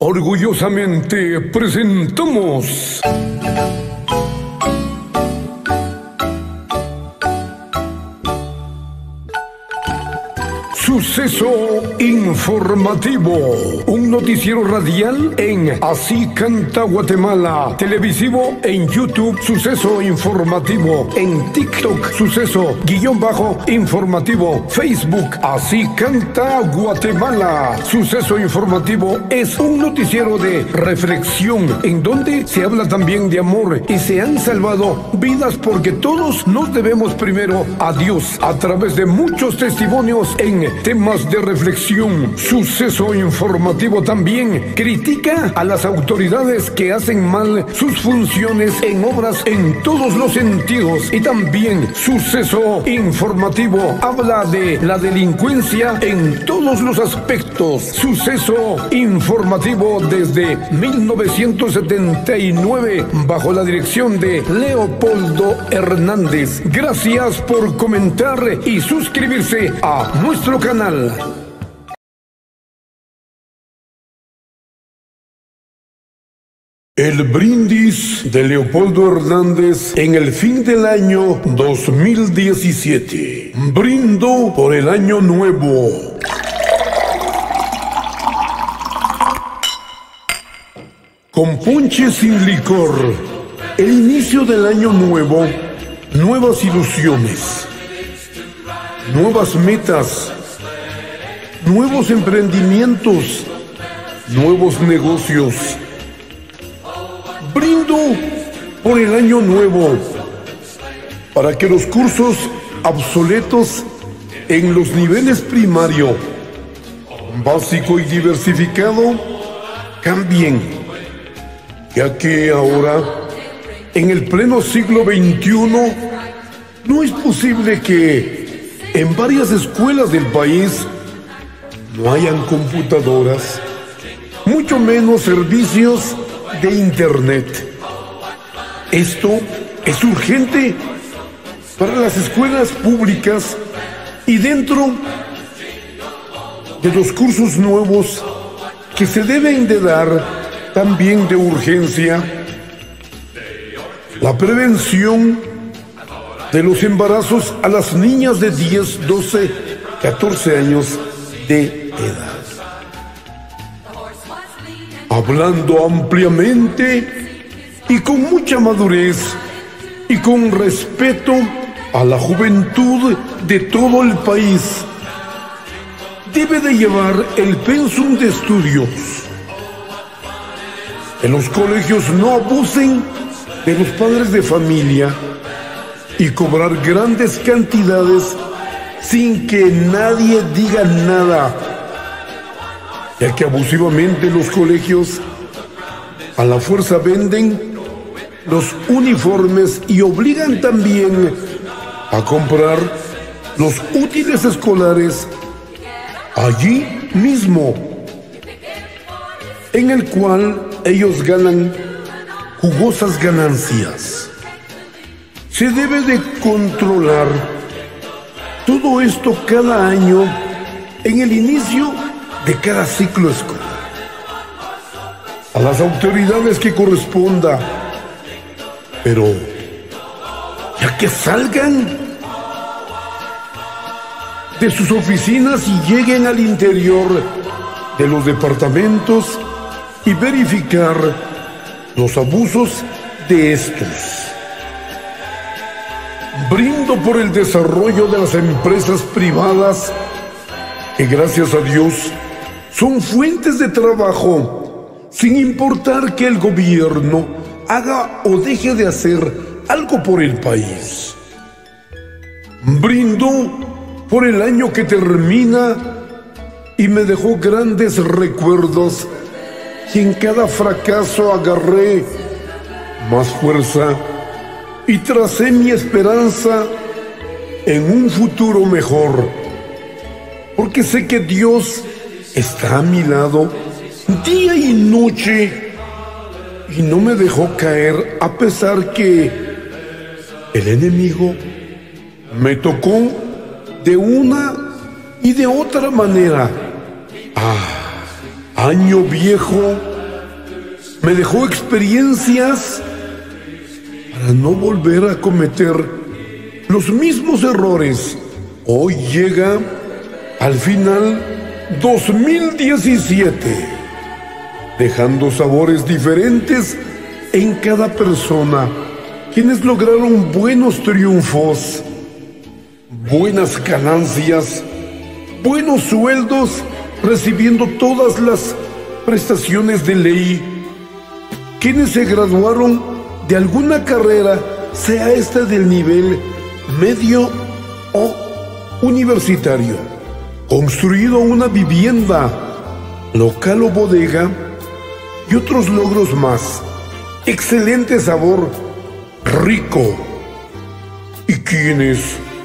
Orgullosamente presentamos Suceso Informativo, un noticiero radial en Así Canta Guatemala, televisivo en YouTube, Suceso Informativo, en TikTok, Suceso_Informativo, Facebook, Así Canta Guatemala. Suceso Informativo es un noticiero de reflexión en donde se habla también de amor y se han salvado vidas porque todos nos debemos primero a Dios a través de muchos testimonios en temas de reflexión. Suceso Informativo también critica a las autoridades que hacen mal sus funciones en obras en todos los sentidos. Y también Suceso Informativo habla de la delincuencia en todos los aspectos. Suceso Informativo desde 1979 bajo la dirección de Leopoldo Hernández. Gracias por comentar y suscribirse a nuestro canal. El brindis de Leopoldo Hernández en el fin del año 2017. Brindo por el año nuevo. Con ponche sin licor. El inicio del año nuevo. Nuevas ilusiones. Nuevas metas. Nuevos emprendimientos. Nuevos negocios. Brindo por el año nuevo para que los cursos obsoletos en los niveles primario, básico y diversificado cambien, ya que ahora, en el pleno siglo XXI, no es posible que en varias escuelas del país no hayan computadoras, mucho menos servicios de Internet. Esto es urgente para las escuelas públicas y dentro de los cursos nuevos que se deben de dar también de urgencia la prevención de los embarazos a las niñas de 10, 12, 14 años de edad. Hablando ampliamente y con mucha madurez y con respeto a la juventud de todo el país, debe de llevar el pensum de estudios. En los colegios no abusen de los padres de familia y cobrar grandes cantidades sin que nadie diga nada, ya que abusivamente los colegios a la fuerza venden los uniformes y obligan también a comprar los útiles escolares allí mismo, en el cual ellos ganan jugosas ganancias. Se debe de controlar todo esto cada año en el inicio de cada ciclo escolar. A las autoridades que corresponda, pero ya que salgan de sus oficinas y lleguen al interior de los departamentos y verificar los abusos de estos. Brindo por el desarrollo de las empresas privadas que, gracias a Dios, son fuentes de trabajo, sin importar que el gobierno haga o deje de hacer algo por el país. Brindo por el año que termina y me dejó grandes recuerdos, y en cada fracaso agarré más fuerza y tracé mi esperanza en un futuro mejor, porque sé que Dios está a mi lado día y noche y no me dejó caer, a pesar que el enemigo me tocó de una y de otra manera. Año viejo, me dejó experiencias para no volver a cometer los mismos errores. Hoy llega al final 2017, dejando sabores diferentes en cada persona, quienes lograron buenos triunfos, buenas ganancias, buenos sueldos, recibiendo todas las prestaciones de ley, quienes se graduaron de alguna carrera, sea esta del nivel medio o universitario, construido una vivienda, local o bodega y otros logros más. Excelente sabor, rico. ¿Y quienes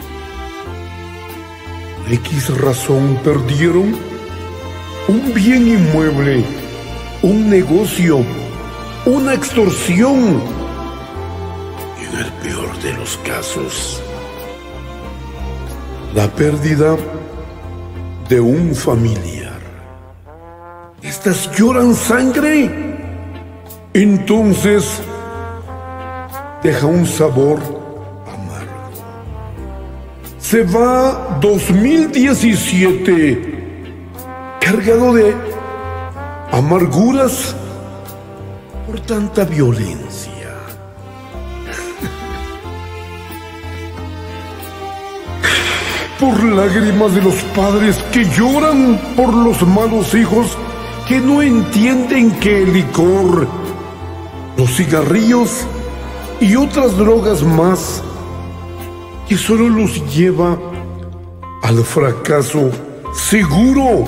por X razón perdieron un bien inmueble, un negocio, una extorsión y, en el peor de los casos, la pérdida de un familiar? ¿Estas lloran sangre? Entonces deja un sabor amargo. Se va 2017 cargado de amarguras por tanta violencia. Por lágrimas de los padres que lloran por los malos hijos que no entienden que el licor, los cigarrillos y otras drogas más que solo los lleva al fracaso seguro.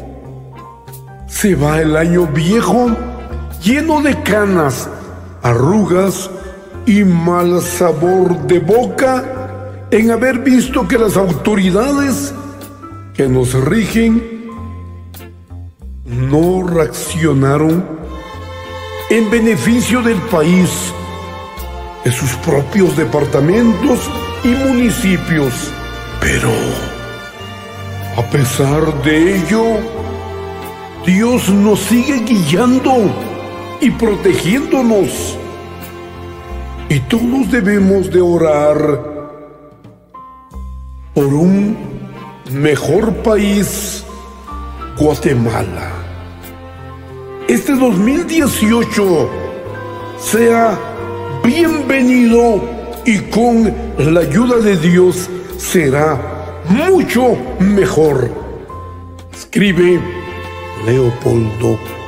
Se va el año viejo lleno de canas, arrugas y mal sabor de boca en haber visto que las autoridades que nos rigen no reaccionaron en beneficio del país, de sus propios departamentos y municipios. Pero, a pesar de ello, Dios nos sigue guiando y protegiéndonos. Y todos debemos de orar por un mejor país, Guatemala. Este 2018 sea bienvenido y con la ayuda de Dios será mucho mejor. Escribe Leopoldo